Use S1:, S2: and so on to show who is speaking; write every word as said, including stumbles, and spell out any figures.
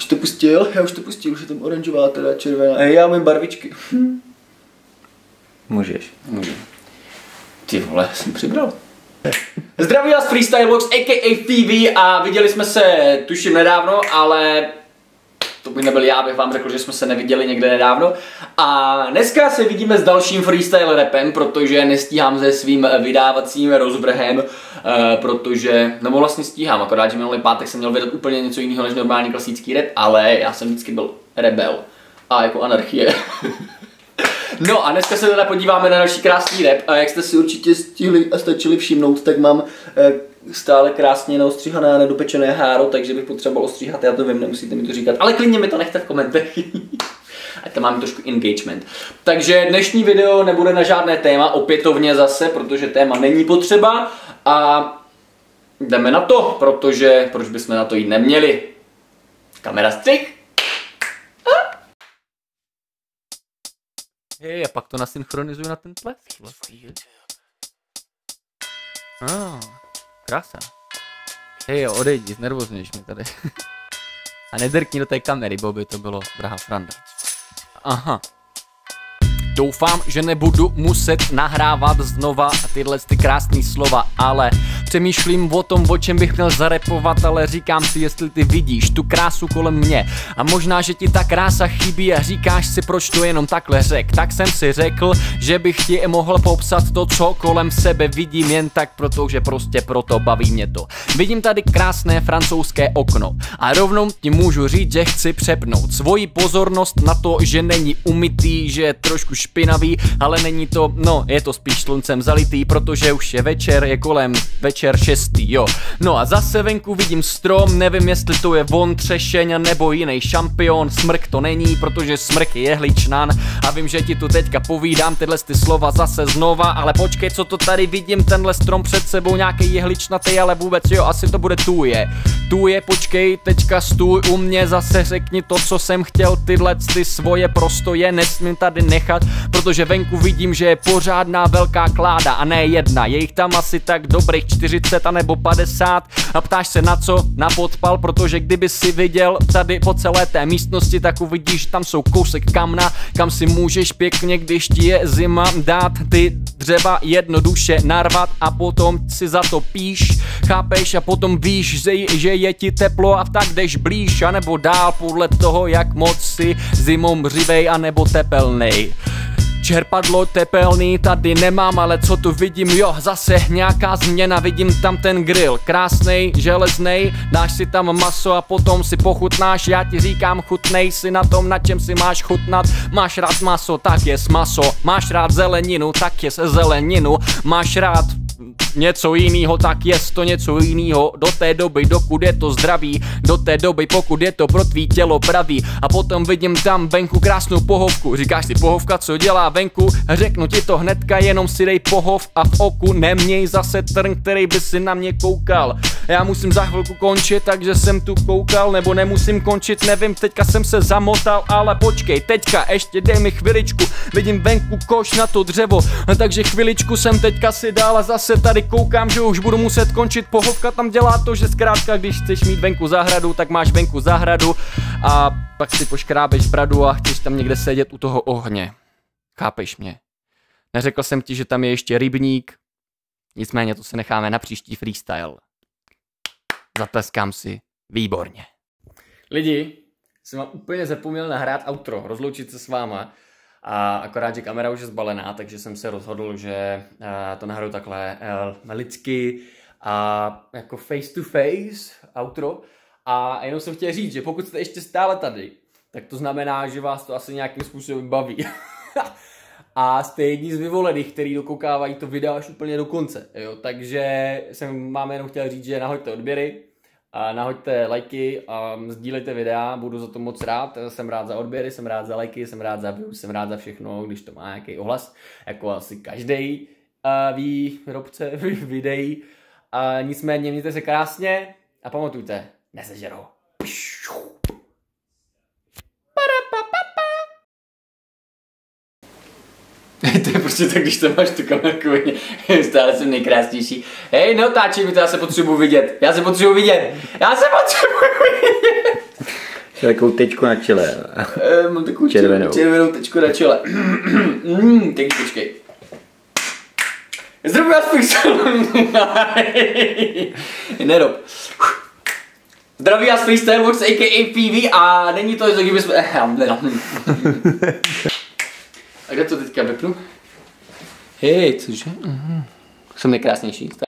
S1: Už to pustil? Já už to pustil, už je tam oranžová, teda červená. A já mám barvičky. Hm. Můžeš. Můžu. Ty vole, jsem přibral. Zdraví vás Freestyle Vlogs, a ká a Phoebe, a viděli jsme se tuším nedávno, ale to by nebyl já, bych vám řekl, že jsme se neviděli někde nedávno. A dneska se vidíme s dalším freestyle rapem, protože nestíhám se svým vydávacím rozvrhem, protože, nebo vlastně stíhám, akorát, že minulý pátek jsem měl vydat úplně něco jiného než normální klasický rap, ale já jsem vždycky byl rebel a jako anarchie. No a dneska se teda podíváme na další krásný rap, a jak jste si určitě stihli a stačili všimnout, tak mám eh, stále krásně naostříhané a nedopečené háro, takže bych potřeboval ostříhat, já to vím, nemusíte mi to říkat, ale klidně mi to nechte v komentech. Ať tam mám trošku engagement. Takže dnešní video nebude na žádné téma, opětovně zase, protože téma není potřeba, a jdeme na to, protože proč bychom na to jít neměli. Kamera střih. Hej, a pak to nasynchronizuju na ten ples. Ah, krása. Hej, odejdi, znervozněš mě tady. A nedrkni do té kamery, bo by to bylo drahá franda. Aha. Doufám, že nebudu muset nahrávat znova tyhle ty krásné slova, ale přemýšlím o tom, o čem bych měl zarepovat, ale říkám si, jestli ty vidíš tu krásu kolem mě a možná, že ti ta krása chybí a říkáš si, proč to jenom takhle řek. Tak jsem si řekl, že bych ti mohl popsat to, co kolem sebe vidím, jen tak, protože prostě proto baví mě to. Vidím tady krásné francouzské okno a rovnou ti můžu říct, že chci přepnout svoji pozornost na to, že není umytý, že je trošku špinavý, ale není to, no, je to spíš sluncem zalitý, protože už je večer, je kolem večer šestý, jo. No a zase venku vidím strom, nevím, jestli to je von, třešeň nebo jiný šampion, smrk to není, protože smrk je jehličnan a vím, že ti tu teďka povídám tyhle ty slova zase znova, ale počkej, co to tady vidím, tenhle strom před sebou, nějaký jehličnatý, ale vůbec jo, asi to bude tuje. Tuje, počkej, teďka stůj u mě, zase řekni to, co jsem chtěl, tyhle ty svoje prostoje nesmím tady nechat, protože venku vidím, že je pořádná velká kláda a ne jedna, je jich tam asi tak dobrých čtyřicet a nebo padesát a ptáš se na co? Na podpal, protože kdyby si viděl tady po celé té místnosti, tak uvidíš, že tam jsou kousek kamna, kam si můžeš pěkně, když ti je zima, dát ty dřeva jednoduše narvat a potom si za to píš, chápeš, a potom víš, že je ti teplo a tak jdeš blíž, anebo dál podle toho, jak moc si zimou mřivej anebo tepelnej. Čerpadlo tepelný tady nemám, ale co tu vidím, jo, zase nějaká změna, vidím tam ten grill, krásnej, železnej, dáš si tam maso a potom si pochutnáš, já ti říkám, chutnej si na tom, na čem si máš chutnat, máš rád maso, tak jest maso, máš rád zeleninu, tak jest zeleninu, máš rád něco jiného, tak jest to něco jiného, do té doby, dokud je to zdraví, do té doby, pokud je to pro tvý tělo pravý. A potom vidím tam venku krásnou pohovku, říkáš si, pohovka, co dělá venku, řeknu ti to hnedka, jenom si dej pohov a v oku neměj zase trn, který by si na mě koukal. Já musím za chvilku končit, takže jsem tu koukal, nebo nemusím končit, nevím, teďka jsem se zamotal, ale počkej, teďka ještě dej mi chviličku, vidím venku koš na to dřevo, takže chviličku jsem teďka si dal a zase tady koukám, že už budu muset končit, pohovka tam dělá to, že zkrátka, když chceš mít venku zahradu, tak máš venku zahradu a pak si poškrábeš bradu a chceš tam někde sedět u toho ohně. Chápeš mě? Neřekl jsem ti, že tam je ještě rybník, nicméně to se necháme na příští freestyle. Zatleskám si, výborně. Lidi, jsem vám úplně zapomněl nahrát outro, rozloučit se s váma. A akorát, že kamera už je zbalená, takže jsem se rozhodl, že uh, to nahraju takhle uh, lidsky a jako face to face outro. A jenom jsem chtěl říct, že pokud jste ještě stále tady, tak to znamená, že vás to asi nějakým způsobem baví. A jste jedni z vyvolených, který dokoukávají to video až úplně do konce. Jo? Takže jsem vám jenom chtěl říct, že nahoďte odběry, a nahoďte lajky a sdílejte videa, budu za to moc rád, jsem rád za odběry, jsem rád za lajky, jsem rád za views, jsem rád za všechno, když to má nějaký ohlas, jako asi každý uh, výrobce videí. A nicméně mějte se krásně a pamatujte, nesežerou. To je prostě tak, když tam máš tu kamerku, stále jsem nejkrásnější. Hej, neotáčej mi to, já se potřebuji vidět. Já se potřebuji vidět. Já se potřebuji vidět.
S2: Takovou tečku na čele.
S1: E, mám takovou červenou, červenou tečku na čele. mm, teď počkej. Zdraví vás freestyle. Nerob. Zdraví vás Freestyle Box a k a. P V a není to, že bychom... A kde to teďka vypnu? Hej, cože? Jsem nejkrásnější.